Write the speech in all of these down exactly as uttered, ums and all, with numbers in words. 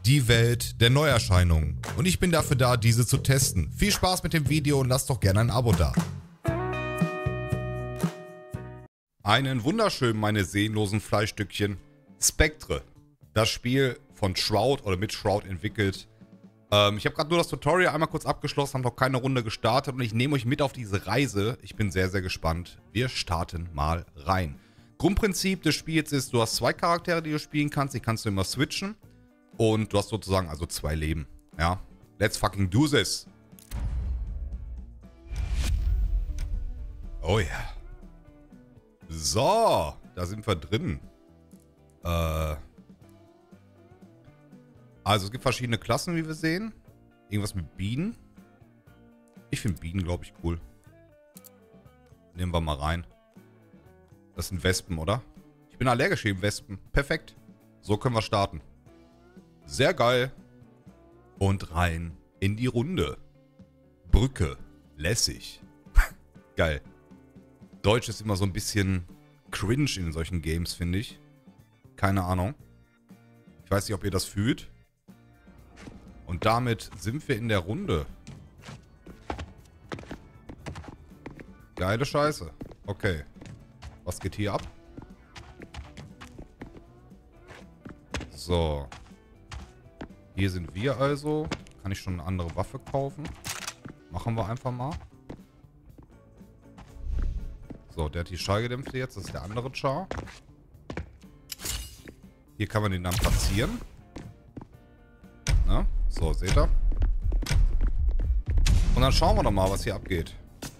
Die Welt der Neuerscheinungen. Und ich bin dafür da, diese zu testen. Viel Spaß mit dem Video und lasst doch gerne ein Abo da. Einen wunderschönen, meine seelenlosen Fleischstückchen. Spectre. Das Spiel von Shroud oder mit Shroud entwickelt. Ähm, ich habe gerade nur das Tutorial einmal kurz abgeschlossen, habe noch keine Runde gestartet und ich nehme euch mit auf diese Reise. Ich bin sehr, sehr gespannt. Wir starten mal rein. Grundprinzip des Spiels ist, du hast zwei Charaktere, die du spielen kannst. Die kannst du immer switchen. Und du hast sozusagen also zwei Leben. Ja. Let's fucking do this. Oh ja. Yeah. So. Da sind wir drin. Äh. Also es gibt verschiedene Klassen, wie wir sehen. Irgendwas mit Bienen. Ich finde Bienen, glaube ich, cool. Nehmen wir mal rein. Das sind Wespen, oder? Ich bin allergisch gegen Wespen. Perfekt. So können wir starten. Sehr geil. Und rein in die Runde. Brücke. Lässig. Geil. Deutsch ist immer so ein bisschen cringe in solchen Games, finde ich. Keine Ahnung. Ich weiß nicht, ob ihr das fühlt. Und damit sind wir in der Runde. Geile Scheiße. Okay. Was geht hier ab? So. Hier sind wir also. Kann ich schon eine andere Waffe kaufen? Machen wir einfach mal. So, der hat die Schallgedämpfte jetzt. Das ist der andere Char. Hier kann man den dann platzieren. Na? So, seht ihr? Und dann schauen wir doch mal, was hier abgeht.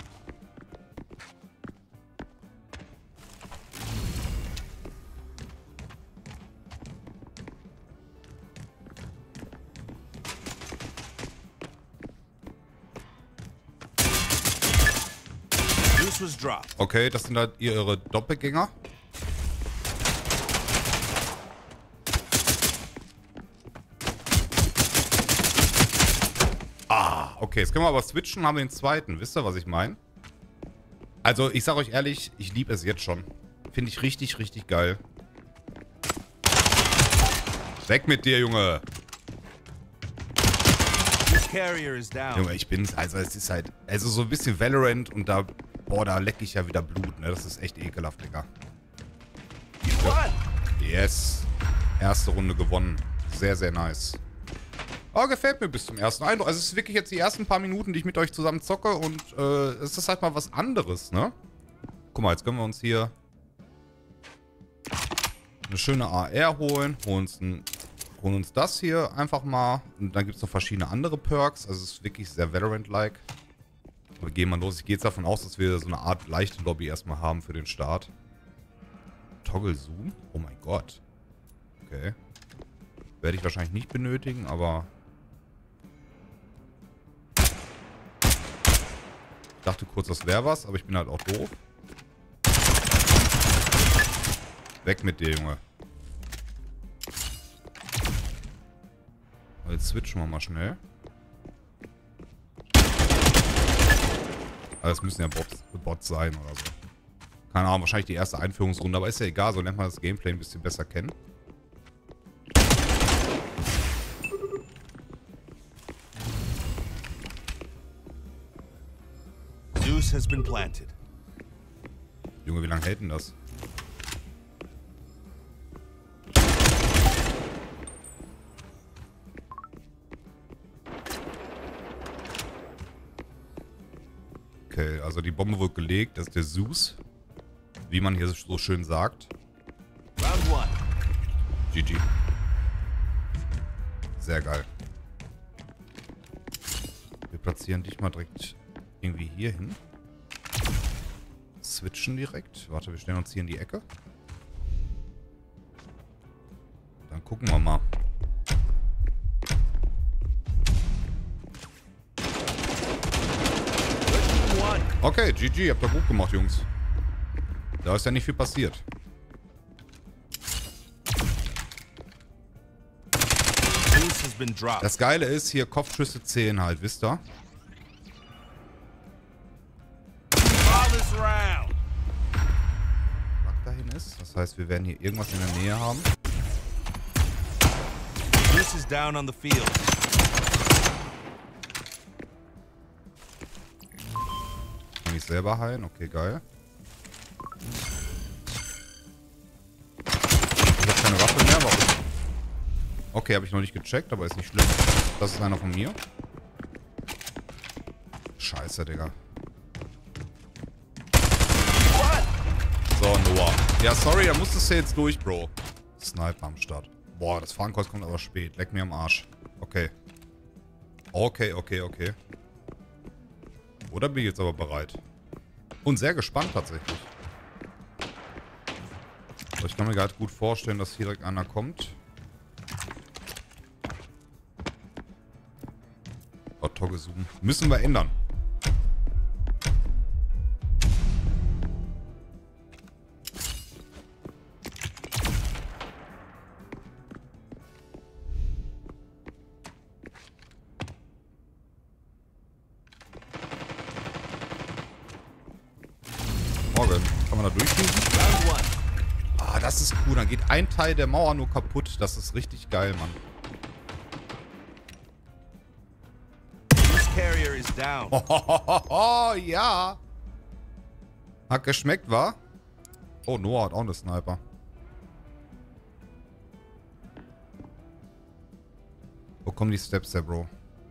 Okay, das sind halt ihre Doppelgänger. Ah, okay, jetzt können wir aber switchen, haben wir den zweiten. Wisst ihr, was ich meine? Also, ich sage euch ehrlich, ich liebe es jetzt schon. Finde ich richtig, richtig geil. Weg mit dir, Junge. Junge, ich bin's. Also, es ist halt, also so ein bisschen Valorant und da... Boah, da lecke ich ja wieder Blut, ne? Das ist echt ekelhaft, Digga. Ja. Yes. Erste Runde gewonnen. Sehr, sehr nice. Aber gefällt mir bis zum ersten Eindruck. Also es ist wirklich jetzt die ersten paar Minuten, die ich mit euch zusammen zocke. Und äh, es ist halt mal was anderes, ne? Guck mal, jetzt können wir uns hier eine schöne A R holen. Holen uns, ein, holen uns das hier einfach mal. Und dann gibt es noch verschiedene andere Perks. Also es ist wirklich sehr Valorant-like. Wir gehen mal los. Ich gehe jetzt davon aus, dass wir so eine Art leichte Lobby erstmal haben für den Start. Toggle Zoom? Oh mein Gott. Okay. Werde ich wahrscheinlich nicht benötigen, aber... Ich dachte kurz, das wäre was, aber ich bin halt auch doof. Weg mit dir, Junge. Jetzt switchen wir mal schnell. Das müssen ja Bots, Bots sein oder so. Keine Ahnung, wahrscheinlich die erste Einführungsrunde, aber ist ja egal, so lernt man das Gameplay ein bisschen besser kennen. Zeus has been planted. Junge, wie lange hält denn das? Okay, also die Bombe wird gelegt, das ist der Zeus, wie man hier so schön sagt. Round one. G G. Sehr geil. Wir platzieren dich mal direkt irgendwie hier hin. Switchen direkt. Warte, wir stellen uns hier in die Ecke. Dann gucken wir mal. Okay, G G, habt ihr gut gemacht, Jungs. Da ist ja nicht viel passiert. Das Geile ist, hier Kopfschüsse zählen halt, wisst ihr? dahin ist. Das heißt, wir werden hier irgendwas in der Nähe haben. Zeus is down on the field. Kann ich selber heilen? Okay, geil. Ich habe keine Waffe mehr, warum? Okay, habe ich noch nicht gecheckt, aber ist nicht schlimm. Das ist einer von mir. Scheiße, Digga. So, Noah. Ja, sorry, da musstest du jetzt durch, Bro. Sniper am Start. Boah, das Fahnenkreuz kommt aber spät. Leck mir am Arsch. Okay. Okay, okay, okay. Oder bin ich jetzt aber bereit? Und sehr gespannt tatsächlich. Also ich kann mir gerade gut vorstellen, dass hier direkt einer kommt. Oh, Toggle zoomen. Müssen wir ändern. Morgen. Kann man da durchschießen? Ah, das ist cool. Dann geht ein Teil der Mauer nur kaputt. Das ist richtig geil, Mann. Carrier is down. Oh, ja. Hat geschmeckt, wa? Oh, Noah hat auch eine Sniper. Wo kommen die Steps her, Bro?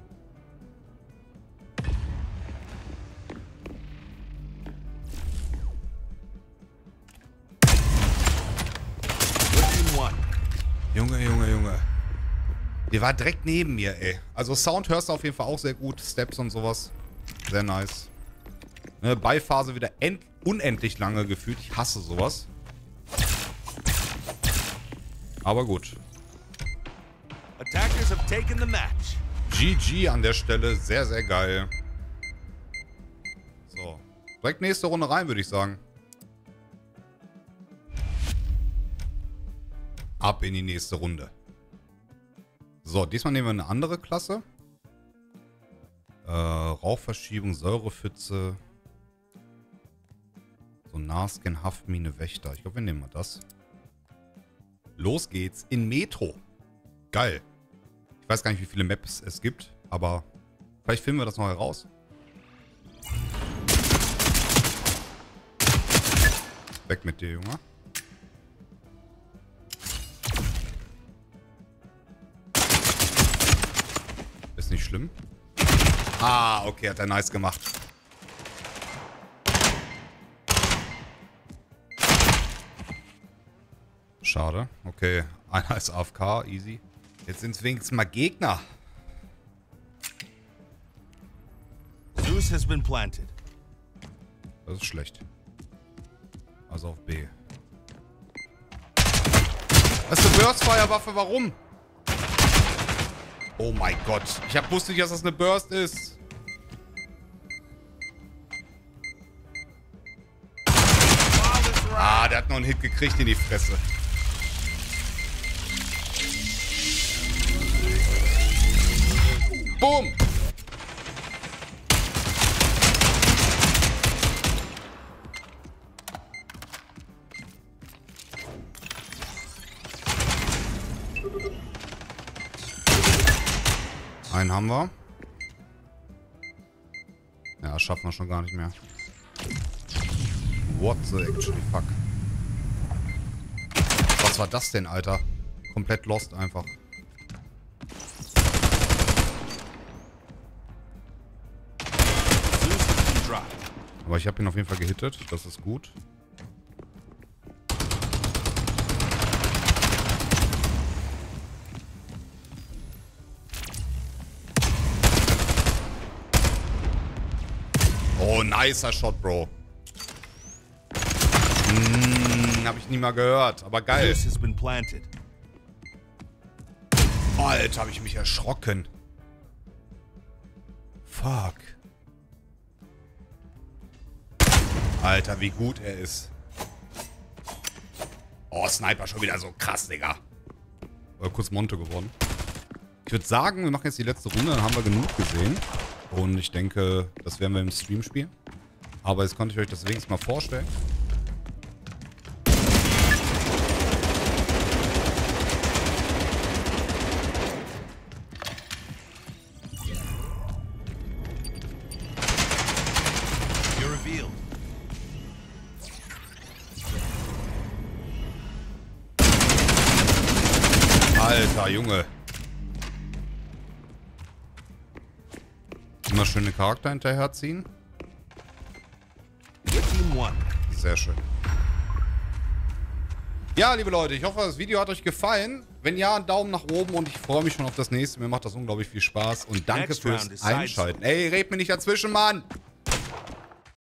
Junge, Junge, Junge. Der war direkt neben mir, ey. Also Sound hörst du auf jeden Fall auch sehr gut. Steps und sowas. Sehr nice. Ne, Beiphase wieder end unendlich lange gefühlt. Ich hasse sowas. Aber gut. Attackers have taken the match. G G an der Stelle. Sehr, sehr geil. So. Direkt nächste Runde rein, würde ich sagen. Ab in die nächste Runde. So, diesmal nehmen wir eine andere Klasse. Äh, Rauchverschiebung, Säurepfütze. So, Nahscan, Haftmine, Wächter. Ich glaube, wir nehmen mal das. Los geht's in Metro. Geil. Ich weiß gar nicht, wie viele Maps es gibt, aber vielleicht finden wir das noch heraus. Weg mit dir, Junge. Ist nicht schlimm. Ah, okay, hat er nice gemacht. Schade. Okay, einer ist A F K, easy. Jetzt sind es wenigstens mal Gegner. Zeus has been planted. Das ist schlecht. Also auf B. Das ist eine Burst-Fire-Waffe, warum? Oh mein Gott. Ich hab wusste nicht, dass das eine Burst ist. Ah, der hat noch einen Hit gekriegt in die Fresse. Boom! Einen haben wir. Ja, schaffen wir schon gar nicht mehr. What the actually fuck? Was war das denn, Alter? Komplett lost einfach. Aber ich habe ihn auf jeden Fall gehittet. Das ist gut. Oh, nicer Shot, Bro. Hm, hab ich nie mal gehört. Aber geil. Zeus has been planted. Alter, hab ich mich erschrocken. Fuck. Alter, wie gut er ist. Oh, Sniper schon wieder so krass, Digga. Äh, kurz Monte gewonnen. Ich würde sagen, wir machen jetzt die letzte Runde, dann haben wir genug gesehen. Und ich denke, das werden wir im Stream spielen. Aber jetzt konnte ich euch das wenigstens mal vorstellen. Alter, Junge. Immer schön den Charakter hinterherziehen. Team one. Sehr schön. Ja, liebe Leute, ich hoffe, das Video hat euch gefallen. Wenn ja, einen Daumen nach oben und ich freue mich schon auf das nächste. Mir macht das unglaublich viel Spaß und danke Next fürs round is side Einschalten. Ey, red mir nicht dazwischen, Mann!